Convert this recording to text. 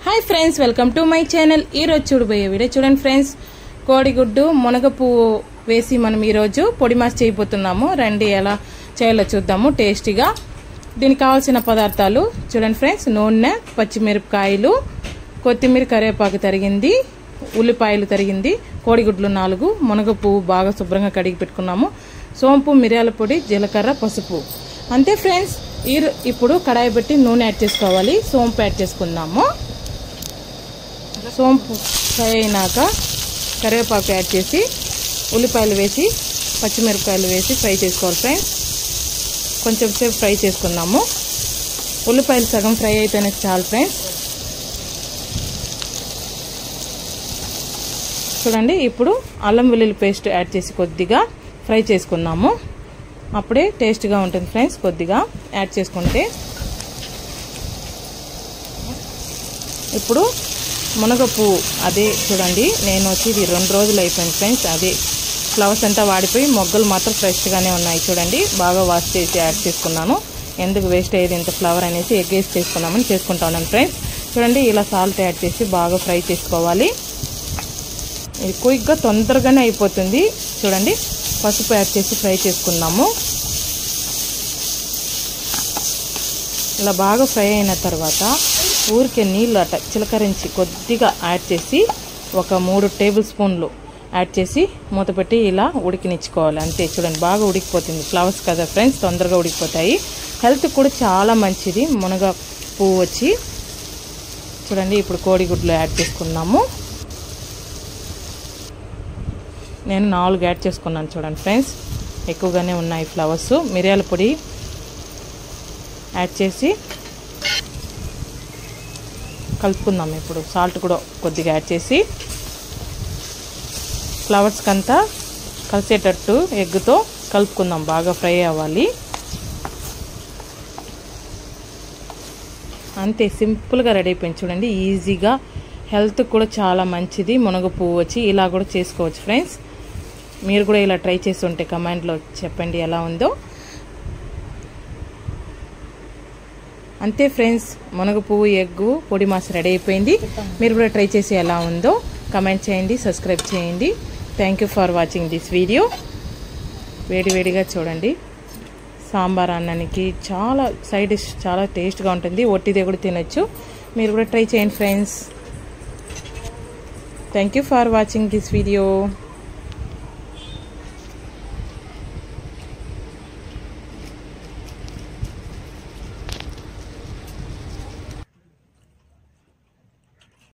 hi friends welcome to my channel चूडबोये video चूडंడి friends కోడిగుడ్డు మునగపువ్వు వేసి మనం ఈ రోజు పొడి మాస్ చేయబోతున్నాము రండి ఎలా చేయాలో చూద్దాము టేస్టీగా దీనికి కావాల్సిన పదార్థాలు చూడండి ఫ్రెండ్స్ నూనె పచ్చిమిరపకాయలు కొత్తిమీర కరివేపాకు తరిగింది ఉల్లిపాయలు తరిగింది కోడిగుడ్లు 4 మునగపువ్వు బాగా శుభ్రంగా కడిగి పెట్టుకున్నాము సోంపు మిరియాల పొడి జీలకర్ర పసుపు అంతే ఫ్రెండ్స్ ఇప్పుడు కడాయి పెట్టి నూనె యాడ్ చేసుకోవాలి సోంపు యాడ్ చేసుకుందాము సోంపు ఫ్రై అయినాక కరివేపాకు యాడ్ చేసి ఉల్లిపాయలు వేసి పచ్చిమిరపకాయలు వేసి ఫ్రై చేసుకోవాలి ఫ్రెండ్స్ కొంచెం సేపు ఫ్రై చేసుకుందాము ఉల్లిపాయలు సగం ఫ్రై అయితేనే చాలు ఫ్రెండ్స్ చూడండి ఇప్పుడు అల్లం వెల్లుల్లి పేస్ట్ యాడ్ చేసి కొద్దిగా ఫ్రై చేసుకుందాము అప్పుడే టేస్ట్గా ఉంటుంది ఫ్రెండ్స్ కొద్దిగా యాడ్ చేసుకుంటే ఇప్పుడు మునగపువ్వు అదే చూడండి నేను వచ్చి ఇది 2 రోజులు అయిపోయింది ఫ్రెండ్స్ అదే ఫ్లవర్స్ అంతా వాడిపోయి మొగ్గలు మాత్రం ఫ్రెష్గానే ఉన్నాయి చూడండి బాగా వాష్ చేసి యాడ్ చేసుకున్నాను ఎందుకు వేస్ట్ అయ్యేది ఇంత ఫ్లవర్ అనేసి ఎగ్ వేసి చేసుకున్నామని చేసుకుంటాను ఫ్రెండ్స్ చూడండి ఇలా సాల్ట్ యాడ్ చేసి బాగా ఫ్రై చేసుకోవాలి ఇది క్విక్గా తొందరగానే అయిపోతుంది చూడండి పసుపు యాడ్ చేసి ఫ్రై చేసుకున్నాము ఇలా బాగా ఫ్రై అయిన తర్వాత ఊరికే నీళ్ళు చిలకరించి కొద్దిగా యాడ్ చేసి ఒక 3 టేబుల్ స్పూన్లు యాడ్ చేసి మూత పెట్టి ఇలా ఉడికినిచ్చుకోవాలి అంతే చూడండి బాగా ఉడికిపోతుంది ఫ్లవర్స్ కదా ఫ్రెండ్స్ తొందరగా ఉడికిపోతాయి హెల్త్ కూడా చాలా మంచిది మునగ పువ్వు వచ్చి చూడండి ఇప్పుడు కోడిగుడ్లు యాడ్ చేసుకున్నాము నేను 4 యాడ్ చేసుకున్నాను చూడండి ఫ్రెండ్స్ ఎక్కువగానే ఉన్నాయి ఫ్లవర్స్ మిరియాల పొడి యాడ్ చేసి కలుపుకుందాం ఇప్పుడు సాల్ట్ కూడా కొద్దిగా యాడ్ చేసి ఫ్లవర్స్ కంతా కలిసేటట్టు ఎగ్తో కలుపుకుందాం బాగా ఫ్రై అవ్వాలి అంతే సింపుల్గా రెడీ అయిపోయింది చూడండి ఈజీగా హెల్త్ కూడా చాలా మంచిది మునగపువ్వు వచ్చి ఇలా కూడా చేసుకోవచ్చు ఫ్రెండ్స్ మీరు కూడా ఇలా ట్రై చేసి ఉంటే కమెంట్లో చెప్పండి ఎలా ఉందో అంతే ఫ్రెండ్స్ మునగపువ్వు ఎగ్గు పొడి మాస్ రెడీ అయిపోయింది మీరు కూడా ట్రై చేసి ఎలా ఉందో కమెంట్ చేయండి సబ్స్క్రైబ్ చేయండి thank you for watching this video వేడివేడిగా చూడండి సాంబార్ అన్నానికి చాలా సైడ్ డిష్ చాలా టేస్ట్గా ఉంటుంది ఒట్టిదే కూడా తినొచ్చు మీరు కూడా ట్రై చేయండి friends thank you for watching this video